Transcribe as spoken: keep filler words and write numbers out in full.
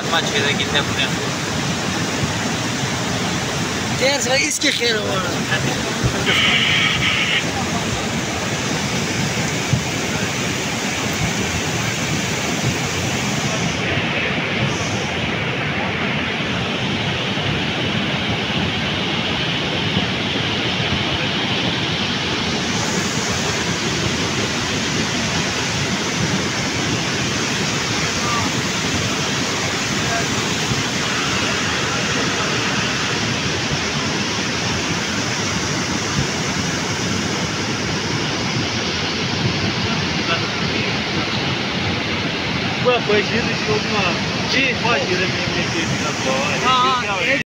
ما تشيل أكيد تبغى. تعرف رئيس كي خير هو. Bă, păi și zici că, mă, ce faci de mine, mie,